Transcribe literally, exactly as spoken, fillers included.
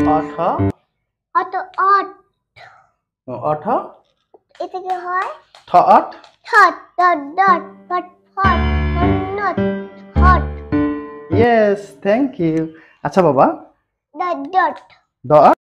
অঠ অট অট অঠ এটা কি হয় ঠ অট ঠট ডট ডট ফট ফট not hot yes thank you আচ্ছা বাবা ডট ডট দ